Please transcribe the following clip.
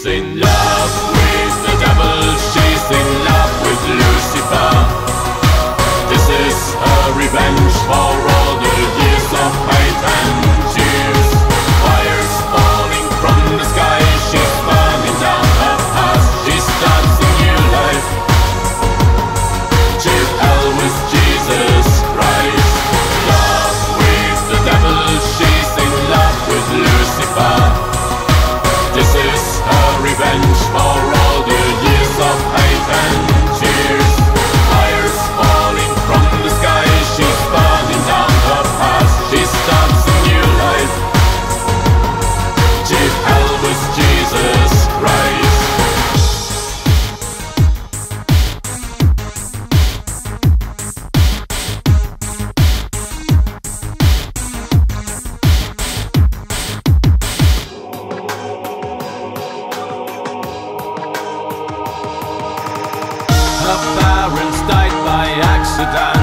in love with the devil, she's in love with Lucifer. This is her revenge for all the years of hate and tears. Fire's falling from the sky, she's burning down her past. She starts a new life, to hell with Jesus Christ. Love with the devil, she's in love with Lucifer. This is her revenge for all the years of hate and tears. Fire's falling from the sky, she's burning down her past. She starts a new life, to hell with Jesus Christ. Her parents died by accident.